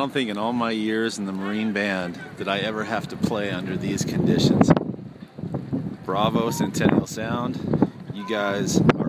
don't think in all my years in the Marine Band did I ever have to play under these conditions. Bravo, Centennial Sound. You guys